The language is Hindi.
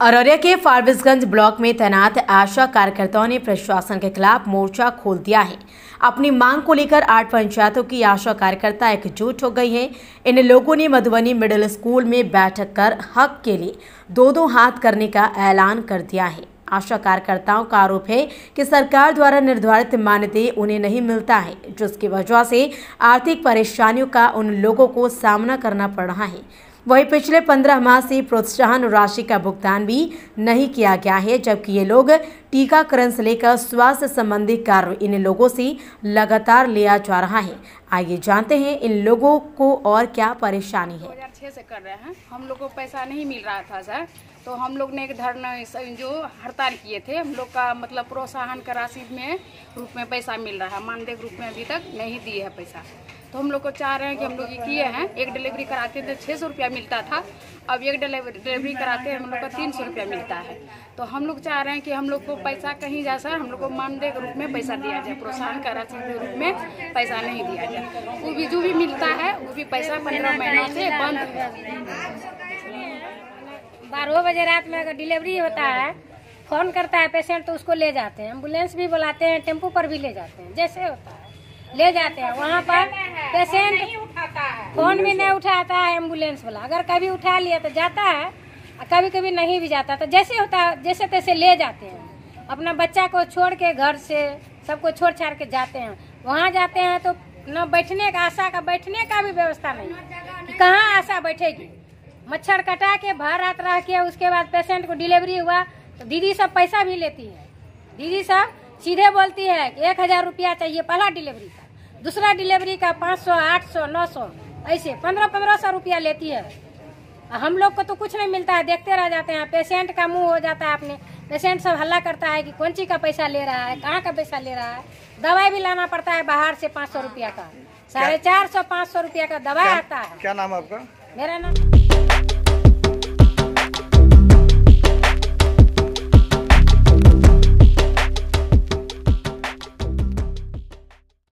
अररिया के फारबिसगंज ब्लॉक में तैनात आशा कार्यकर्ताओं ने प्रशासन के खिलाफ मोर्चा खोल दिया है। अपनी मांग को लेकर 8 पंचायतों की आशा कार्यकर्ता एकजुट हो गई हैं। इन लोगों ने मधुबनी मिडिल स्कूल में बैठक कर हक के लिए दो हाथ करने का ऐलान कर दिया है। आशा कार्यकर्ताओं का आरोप है कि सरकार द्वारा निर्धारित मानदेय उन्हें नहीं मिलता है, जिसकी वजह से आर्थिक परेशानियों का उन लोगों को सामना करना पड़ रहा है। वहीं पिछले 15 माह से प्रोत्साहन राशि का भुगतान भी नहीं किया गया है, जबकि ये लोग टीकाकरण से लेकर स्वास्थ्य संबंधी कार्य इन लोगों से लगातार लिया जा रहा है। आइए जानते हैं इन लोगों को और क्या परेशानी है। 2006 से कर रहे हैं, हम लोग को पैसा नहीं मिल रहा था सर, तो हम लोग ने एक धरना जो हड़ताल किए थे। हम लोग का मतलब प्रोत्साहन का राशि में रूप में पैसा मिल रहा है, मानदेय के रूप में अभी तक नहीं दिए है पैसा। तो हम लोग को चाह रहे हैं कि हम लोग ये किए हैं, एक डिलीवरी कराते थे 600 रुपया मिलता था, अब एक डिलीवरी कराते हैं हम लोग का 300 रुपया मिलता है। तो हम लोग चाह रहे हैं कि हम लोग को पैसा कहीं जा सर, हम लोग को मानदेय के रूप में पैसा दिया जाए, प्रोत्साहन का राशि के रूप में पैसा नहीं दिया जाए। वो भी जो भी मिलता है वो भी पैसा 15 महीना से बंद है। 12 बजे रात में अगर डिलीवरी होता है, फोन करता है पेशेंट तो उसको ले जाते हैं, एम्बुलेंस भी बुलाते हैं, टेम्पो पर भी ले जाते हैं, जैसे होता है ले जाते हैं। वहाँ पर पेशेंट फोन भी नहीं उठाता है एम्बुलेंस वाला, अगर कभी उठा लिया तो जाता है, कभी कभी नहीं भी जाता, तो जैसे होता है जैसे तैसे ले जाते हैं। अपना बच्चा को छोड़ के घर से सबको छोड़ छाड़ के जाते हैं। वहाँ जाते हैं तो न बैठने का, आशा का बैठने का भी व्यवस्था नहीं कि कहाँ आशा बैठेगी। मच्छर कटा के भर रात रह के उसके बाद पेशेंट को डिलीवरी हुआ तो दीदी सब पैसा भी लेती है। दीदी सब सीधे बोलती है कि 1000 रुपया चाहिए पहला डिलीवरी का, दूसरा डिलीवरी का 500, 800, 900 ऐसे 1500 रुपया लेती है। हम लोग को तो कुछ नहीं मिलता है, देखते रह जाते हैं। पेशेंट का मुंह हो जाता है अपने, पेशेंट सब हल्ला करता है कि कौन चीज का पैसा ले रहा है, कहाँ का पैसा ले रहा है। दवाई भी लाना पड़ता है बाहर से 500 रुपया का, 450, 500 रुपया का दवाई आता है। क्या नाम है आपका? मेरा नाम